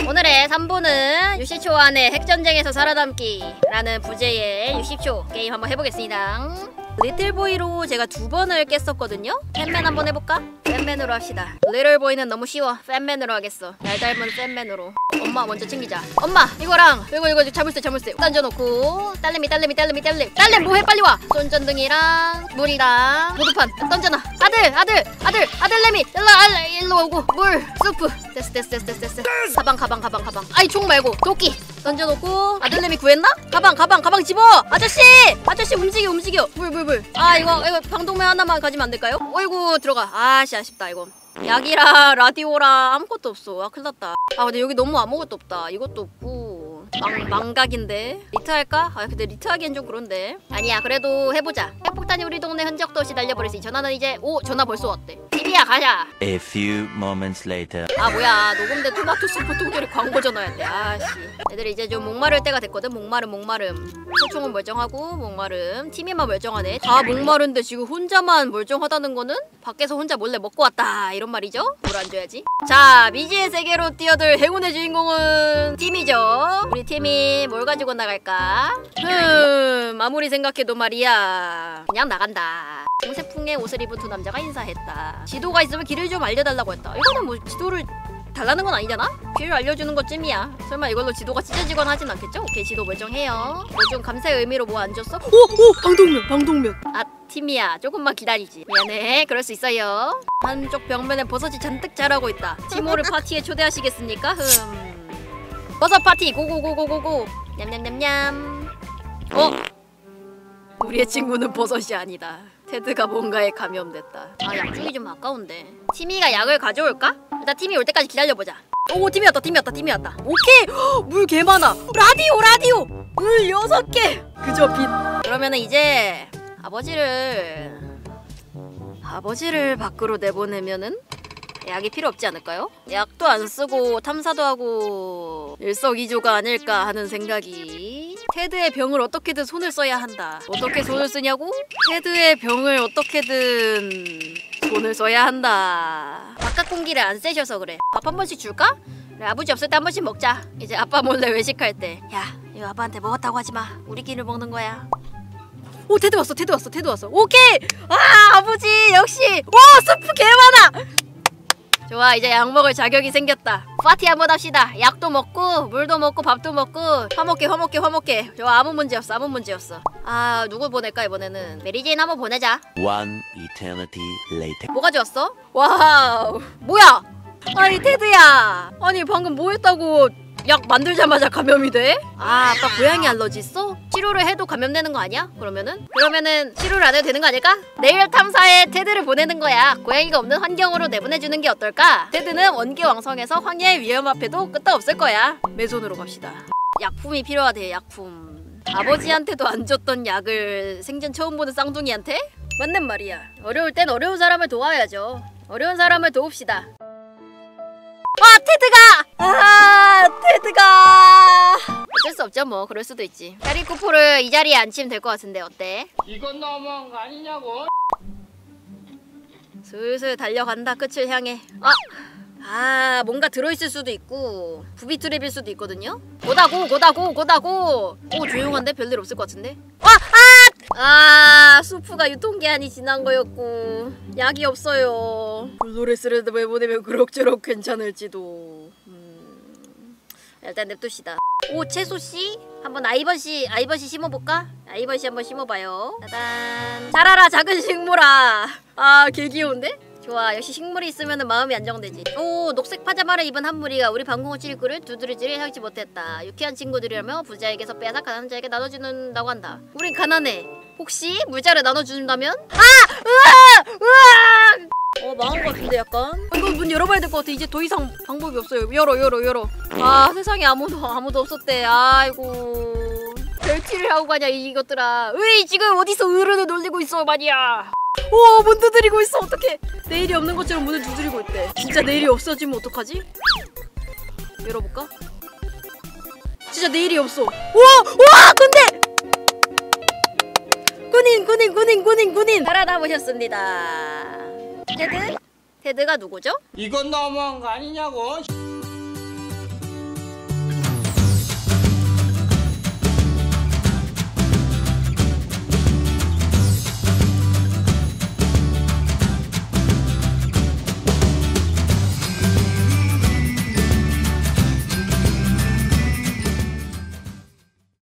오늘의 3부는 60초 안에 핵전쟁에서 살아남기 라는 부제의 60초 게임 한번 해보겠습니다. 리틀보이로 제가 2번을 깼었거든요? 팬맨 한번 해볼까? 팬맨으로 합시다. 리틀보이는 너무 쉬워. 팬맨으로 하겠어. 날 닮은 팬맨으로. 엄마 먼저 챙기자. 엄마 이거랑 이거 자물쇠 던져놓고 딸내미 딸내미 뭐해 빨리 와. 손전등이랑 물이랑 모두판 던져놔. 아들내미 일로 오고 물 스프 됐어. 가방 아이 총 말고 도끼 던져놓고 아들내미 구했나? 가방 집어. 아저씨 움직여 물. 아 이거 방독면 하나만 가지면 안 될까요? 어이구 들어가. 아씨 아쉽다 이거. 약이랑 라디오랑 아무것도 없어. 아 큰일났다. 아 근데 여기 너무 아무것도 없다. 이것도 없고 망각인데 리트 할까? 아 근데 리트 하기엔 좀 그런데. 아니야 그래도 해보자. 핵폭탄이 우리 동네 흔적도 없이 날려버렸으니 전화는 이제 전화 벌써 왔대. TV야 가자. A few moments later. 아 뭐야 녹음된 토마토 수프 통조리 광고 전화였대. 아씨 애들이 이제 좀 목마를 때가 됐거든. 목마름 소총은 멀쩡하고 목마름 티미만 멀쩡하네. 다 목마른데 지금 혼자만 멀쩡하다는 거는 밖에서 혼자 몰래 먹고 왔다 이런 말이죠. 물 안 줘야지. 자 미지의 세계로 뛰어들 행운의 주인공은 팀이죠. 우리 팀이 뭘 가지고 나갈까? 아무리 생각해도 말이야 그냥 나간다. 공세풍의 옷을 입은 두 남자가 인사했다. 지도가 있으면 길을 좀 알려달라고 했다. 이거는 뭐 지도를 달라는 건 아니잖아? 길을 알려주는 것쯤이야. 설마 이걸로 지도가 찢어지거나 하진 않겠죠? 오케이 지도 멀쩡해요. 뭐 좀 감사의 의미로 뭐 안 줬어? 방독면. 아 팀이야 조금만 기다리지. 미안해 그럴 수 있어요. 한쪽 벽면에 버섯이 잔뜩 자라고 있다. 티모를 파티에 초대하시겠습니까? 버섯 파티 고고고고고고. 냠냠냠냠. 우리의 친구는 버섯이 아니다. 테드가 뭔가에 감염됐다. 아 약중이 좀 아까운데. 티미가 약을 가져올까? 일단 티미 올 때까지 기다려보자. 오 티미 왔다. 오케이. 물 개 많아. 라디오 물 6개. 그저 빛. 그러면은 이제 아버지를 밖으로 내보내면은 약이 필요 없지 않을까요? 약도 안 쓰고 탐사도 하고 일석이조가 아닐까 하는 생각이. 테드의 병을 어떻게든 손을 써야 한다. 어떻게 손을 쓰냐고? 테드의 병을 어떻게든 손을 써야 한다. 바깥 공기를 안 쐬셔서 그래. 밥 한 번씩 줄까? 그래, 아버지 없을 때 한 번씩 먹자. 이제 아빠 몰래 외식할 때. 야 이거 아빠한테 먹었다고 하지마. 우리끼리 먹는 거야. 오 테드 왔어. 오케이. 아 아버지 역시. 와 스프 개 많아. 좋아 이제 약 먹을 자격이 생겼다. 파티 한번 합시다. 약도 먹고 물도 먹고 밥도 먹고 화목해. 좋아 아무 문제 없어. 아 누구 보낼까 이번에는? 메리제인 한번 보내자. One eternity later. 뭐 가져왔어? 와우 뭐야? 아니 테드야 아니 방금 뭐 했다고 약 만들자마자 감염이 돼? 아 아빠 고양이 알러지 있어? 치료를 해도 감염되는 거 아니야? 그러면은 치료를 안 해도 되는 거 아닐까? 내일 탐사에 테드를 보내는 거야. 고양이가 없는 환경으로 내보내주는 게 어떨까? 테드는 원기왕성해서 황야의 위험 앞에도 끄떡 없을 거야. 맨손으로 갑시다. 약품이 필요하대. 약품. 아버지한테도 안 줬던 약을 생전 처음 보는 쌍둥이한테? 맞는 말이야. 어려울 땐 어려운 사람을 도와야죠. 어려운 사람을 도웁시다. 테드가 어쩔 수 없죠 뭐. 그럴 수도 있지. 카리코프를 이 자리에 앉히면 될 것 같은데 어때? 이건 너무한 거 아니냐고. 슬슬 달려간다 끝을 향해. 뭔가 들어있을 수도 있고 부비 트랩일 수도 있거든요. 고다고. 오 조용한데 별일 없을 것 같은데. 수프가 유통기한이 지난 거였고 약이 없어요. 블루레스를 내보내면 그럭저럭 괜찮을지도. 일단 냅둡시다. 오 채소씨? 한번 아이버시 심어볼까? 아이버시 한번 심어봐요. 짜잔. 자라라 작은 식물아. 개 귀여운데? 좋아 역시 식물이 있으면 마음이 안정되지. 오 녹색 파자마를 입은 한 무리가 우리 방공호 찔구를 두드리지를 향치 못했다. 유쾌한 친구들이라며 부자에게서 빼앗아 가난한 자에게 나눠주는다고 한다. 우린 가난해. 혹시 물자를 나눠준다면? 망한 것 같은데 약간? 이거 문 열어봐야 될 것 같아. 이제 더 이상 방법이 없어요. 열어. 세상에 아무도 없었대. 아이고 별티를 하고 가냐 이것들아. 지금 어디서 어른을 놀리고 있어 말이야. 문 두드리고 있어. 어떡해. 내일이 없는 것처럼 문을 두드리고 있대. 진짜 내일이 없어지면 어떡하지? 열어볼까? 진짜 내일이 없어. 근데 군인 살아남으셨습니다. 테드가 누구죠? 이건 너무한 거 아니냐고.